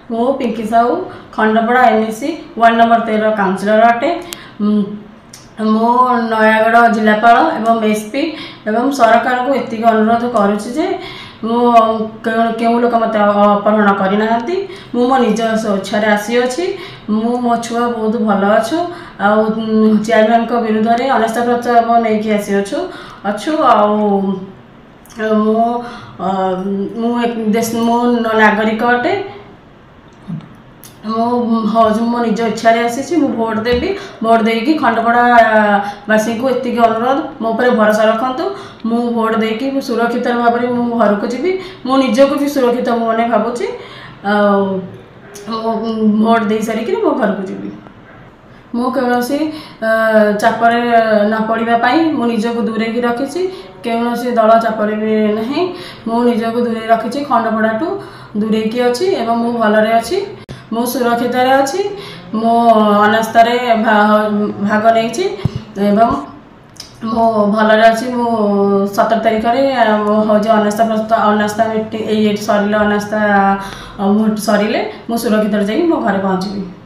मु Pinky Sahu Khandapada NAC ward number 13 councillor अटे। मो नयागढ़ जिलापाल एवं एसपी एवं सरकार को एति अनुरोध करुच्ची जे क्यों लोक मत अपहरण करना मु मो निज इच्छा आसी अच्छी मु मो छुआ बहुत भल अच्छु आउ चेयरमैन को विरुद्ध में अनास्था प्रस्ताव नहीं आसी अच्छु मु नागरिक अटे। मो निज इच्छा आसी भोट देवी भोट देकी खंडपड़ावासी को एति अनुरोध मो पर भरोसा रखु मु भोट देकी सुरक्षित भाव में मु घर को जी मु निजक भी सुरक्षित मैंने भावुची भोट दे सारिक मो घर को जी मु कौन चापर न पड़ापी मु निजक दूरे रखी कौन दल चापर भी नहीं मु निजक दूरे रखी खंडपड़ा टू दूरे अच्छी एवं मु भलरे अच्छी मु सुरक्षित अच्छी मो अनास्था भाग नहीं एवं मो भलरे अच्छी मु 17 तारिख में हूँ अनास्था मीटिंग सरले अनास्था भोट सरले मु सुरक्षित जाकि मो घर पहुँची।